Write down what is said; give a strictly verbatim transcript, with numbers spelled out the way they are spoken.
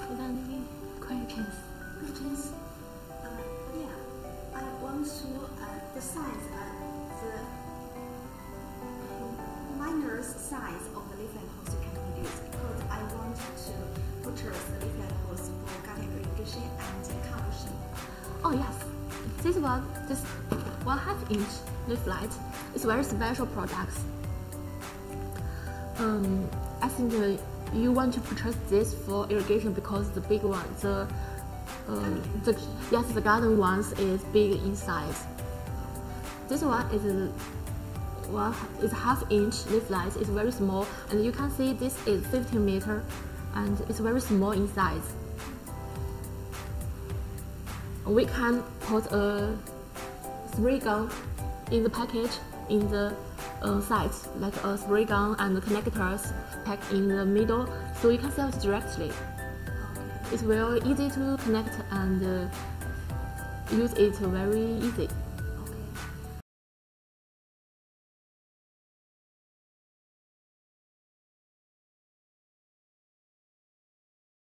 Is there any questions? Questions? Uh, yeah, I want to uh, the size, uh, the minor size of the leaflet hose you can produce, because I want to purchase the leaflet hose for garden irrigation and conversion. Oh yes, this one, this one half inch leaflet is very special product. Um, I think uh, you want to purchase this for irrigation because the big one, the um, the yes, the garden ones is big in size. This one is one is half inch leaflet. It's very small, and you can see this is fifteen meter, and it's very small in size. We can put a spray gun in the package in the uh, sides, like a spray gun and the connectors packed in the middle, so you can sell it directly. It's very easy to connect and uh, use it very easy.